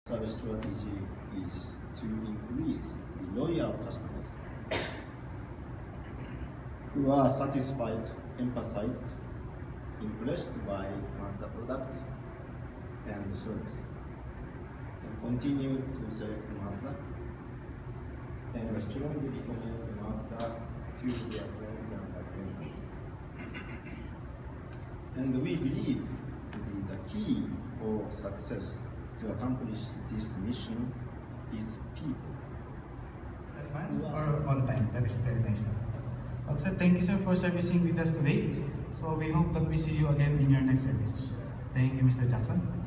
Service strategy is to increase the loyal customers who are satisfied, emphasized, impressed by Mazda product and service, and continue to select Mazda and strongly recommend Mazda to their friends and acquaintances. And we believe the key for success to accomplish this mission is people. Advance or on time? That is very nice. So thank you, sir, for servicing with us today. So we hope that we see you again in your next service. Thank you, Mr. Jackson.